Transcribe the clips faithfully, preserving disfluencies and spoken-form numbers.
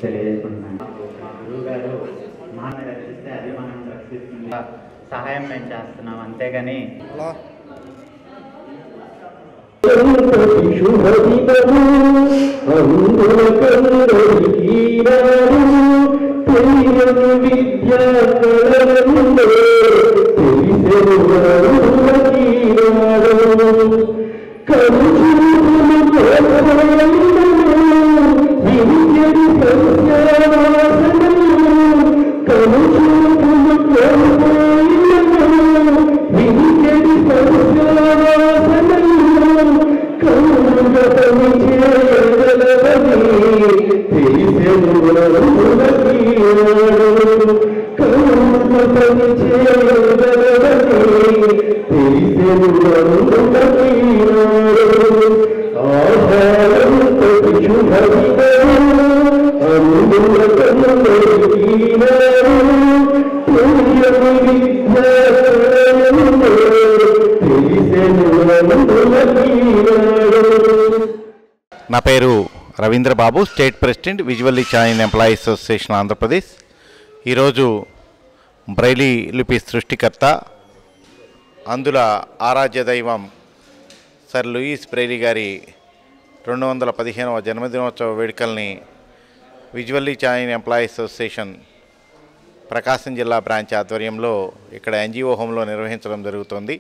తెలియజేసుకుంటున్నాను. మా గురువు గారు మనం రక్షిస్తే అది మనం రక్షిస్తుంది సహాయం మేము చేస్తున్నాం, అంతేగాని నా పేరు Ravindra Babu, state president visually ఛానల్ ఎంప్లాయీస్ అసోసియేషన్ ఆంధ్రప్రదేశ్. ఈరోజు బ్రైలీ లిపి సృష్టికర్త అందుల ఆరాధ్య దైవం సర్ లూయిస్ బ్రైలీ గారి రెండు వందల పదిహేనవ జన్మదినోత్సవ వేడుకల్ని విజువల్లీ ఛానల్ ఎంప్లాయీస్ అసోసియేషన్ ప్రకాశం జిల్లా బ్రాంచ్ ఆధ్వర్యంలో ఇక్కడ ఎన్జిఓ హోంలో నిర్వహించడం జరుగుతుంది.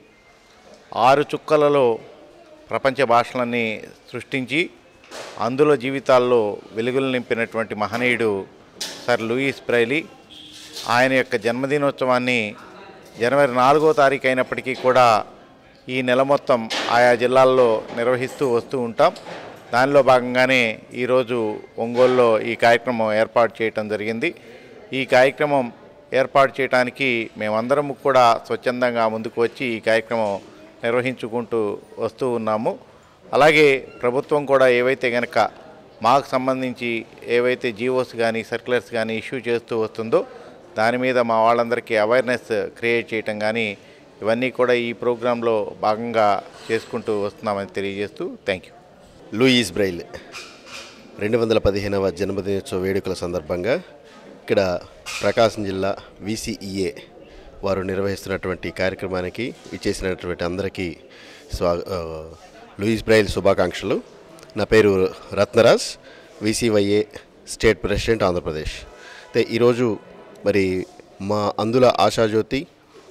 ఆరు చుక్కలలో ప్రపంచ భాషలన్నీ సృష్టించి అందులో జీవితాల్లో వెలుగులు నింపినటువంటి మహనీయుడు సర్ లూయిస్ బ్రైలీ. ఆయన యొక్క జన్మదినోత్సవాన్ని జనవరి నాలుగో తారీఖు అయినప్పటికీ కూడా ఈ నెల మొత్తం ఆయా జిల్లాల్లో నిర్వహిస్తూ వస్తూ ఉంటాం. దానిలో భాగంగానే ఈరోజు ఒంగోలులో ఈ కార్యక్రమం ఏర్పాటు చేయటం జరిగింది. ఈ కార్యక్రమం ఏర్పాటు చేయడానికి మేమందరం కూడా స్వచ్ఛందంగా ముందుకు వచ్చి ఈ కార్యక్రమం నిర్వహించుకుంటూ వస్తూ ఉన్నాము. అలాగే ప్రభుత్వం కూడా ఏవైతే కనుక మాకు సంబంధించి ఏవైతే జీవోస్ కానీ సర్క్యులర్స్ కానీ ఇష్యూ చేస్తూ వస్తుందో దాని మీద మా వాళ్ళందరికీ అవేర్నెస్ క్రియేట్ చేయటం కానీ ఇవన్నీ కూడా ఈ ప్రోగ్రాంలో భాగంగా చేసుకుంటూ వస్తున్నామని తెలియజేస్తూ థ్యాంక్ యూ. లూయిస్ బ్రైలీ రెండు వందల పదిహేనవ జన్మదినోత్సవ వేడుకల సందర్భంగా ఇక్కడ ప్రకాశం జిల్లా విసిఈఏ వారు నిర్వహిస్తున్నటువంటి కార్యక్రమానికి ఇచ్చేసినటువంటి అందరికీ స్వా లూయిస్ బ్రైలీ శుభాకాంక్షలు. నా పేరు Ratnaraj, VCYA state president Andhra Pradesh. అయితే ఈరోజు మరి మా అందుల ఆశాజ్యోతి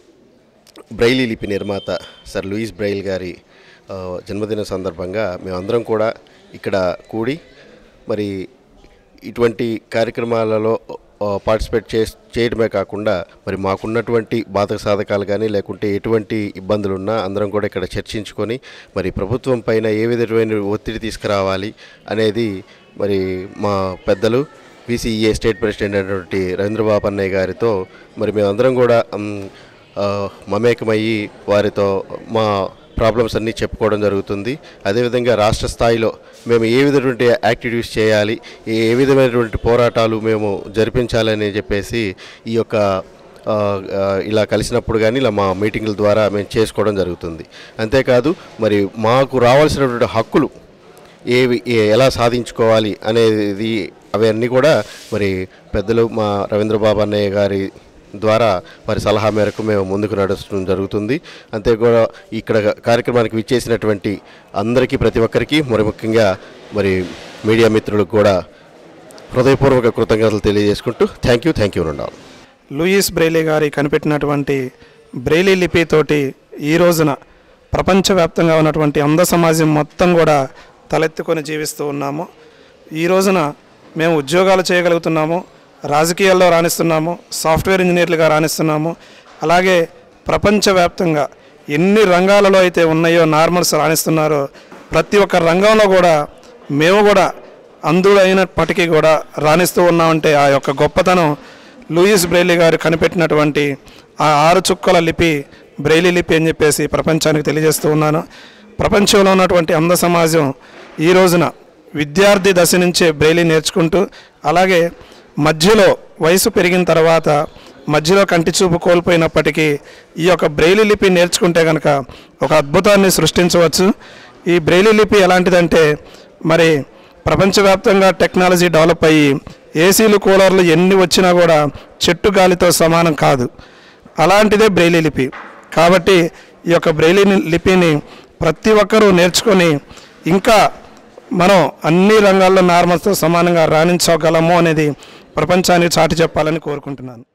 బ్రైలీ లిపి నిర్మాత సర్ లూయిస్ బ్రైలీ గారి జన్మదిన సందర్భంగా మేమందరం కూడా ఇక్కడ కూడి మరి ఇటువంటి కార్యక్రమాలలో పార్టిసిపేట్ చే చేయడమే కాకుండా మరి మాకున్నటువంటి బాధక సాధకాలు కానీ లేకుంటే ఎటువంటి ఇబ్బందులు ఉన్నా అందరం కూడా ఇక్కడ చర్చించుకొని మరి ప్రభుత్వం పైన ఏ విధమైన ఒత్తిడి తీసుకురావాలి అనేది మరి మా పెద్దలు విసిఈఏ స్టేట్ ప్రెసిడెంట్ అయినటువంటి రవీంద్రబాబు అన్నయ్య గారితో మరి మేమందరం కూడా మమేకమయ్యి వారితో మా ప్రాబ్లమ్స్ అన్నీ చెప్పుకోవడం జరుగుతుంది. అదేవిధంగా రాష్ట్ర స్థాయిలో మేము ఏ విధమైనటువంటి యాక్టివిటీస్ చేయాలి, ఏ విధమైనటువంటి పోరాటాలు మేము జరిపించాలని చెప్పేసి ఈ యొక్క ఇలా కలిసినప్పుడు కానీ ఇలా మా మీటింగుల ద్వారా మేము చేసుకోవడం జరుగుతుంది. అంతేకాదు మరి మాకు రావాల్సినటువంటి హక్కులు ఏవి ఎలా సాధించుకోవాలి అనేది అవన్నీ కూడా మరి పెద్దలు మా రవీంద్రబాబు అన్నయ్య గారి ద్వారా వారి సలహా మేరకు మేము ముందుకు నడచడం జరుగుతుంది. అంతే కూడా ఇక్కడ కార్యక్రమానికి విచ్చేసినటువంటి అందరికీ ప్రతి ఒక్కరికి మరి ముఖ్యంగా మరి మీడియా మిత్రులకు కూడా హృదయపూర్వక కృతజ్ఞతలు తెలియజేసుకుంటూ థ్యాంక్ యూ థ్యాంక్ యూ ఉండాలి. లూయిస్ బ్రైలీ గారి కనిపెట్టినటువంటి బ్రైలీ లిపితోటి ఈ రోజున ప్రపంచవ్యాప్తంగా ఉన్నటువంటి అంధ సమాజం మొత్తం కూడా తలెత్తుకొని జీవిస్తూ ఉన్నాము. ఈ రోజున మేము ఉద్యోగాలు చేయగలుగుతున్నాము, రాజకీయాల్లో రాణిస్తున్నాము, సాఫ్ట్వేర్ ఇంజనీర్లుగా రాణిస్తున్నాము. అలాగే ప్రపంచవ్యాప్తంగా ఎన్ని రంగాలలో అయితే ఉన్నాయో నార్మల్స్ రాణిస్తున్నారో ప్రతి ఒక్క రంగంలో కూడా మేము కూడా అందులైనప్పటికీ కూడా రాణిస్తూ ఉన్నామంటే ఆ యొక్క గొప్పతనం లూయిస్ బ్రైలీ గారు కనిపెట్టినటువంటి ఆ ఆరు చుక్కల లిపి బ్రైలీ లిపి అని చెప్పేసి ప్రపంచానికి తెలియజేస్తూ ఉన్నాను. ప్రపంచంలో ఉన్నటువంటి అంధ సమాజం ఈ రోజున విద్యార్థి దశ నుంచే బ్రైలీ నేర్చుకుంటూ అలాగే మధ్యలో వయసు పెరిగిన తర్వాత మధ్యలో కంటి చూపు కోల్పోయినప్పటికీ ఈ యొక్క బ్రైలీ లిపి నేర్చుకుంటే కనుక ఒక అద్భుతాన్ని సృష్టించవచ్చు. ఈ బ్రైలీ లిపి ఎలాంటిదంటే మరి ప్రపంచవ్యాప్తంగా టెక్నాలజీ డెవలప్ అయ్యి ఏసీలు కూలర్లు ఎన్ని వచ్చినా కూడా చెట్టు గాలితో సమానం కాదు. అలాంటిదే బ్రెయిలీ లిపి. కాబట్టి ఈ యొక్క బ్రెయిలీ లిపిని ప్రతి ఒక్కరూ నేర్చుకొని ఇంకా మనం అన్ని రంగాల్లో నార్మల్స్తో సమానంగా రాణించగలము అనేది ప్రపంచానికి చాటి చెప్పాలని కోరుకుంటున్నాను.